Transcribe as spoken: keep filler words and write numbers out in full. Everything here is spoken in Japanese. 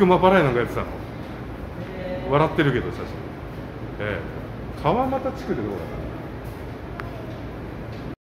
熊払いなんかやってたの。笑ってるけど写真。ええ、川俣地区でどうだった。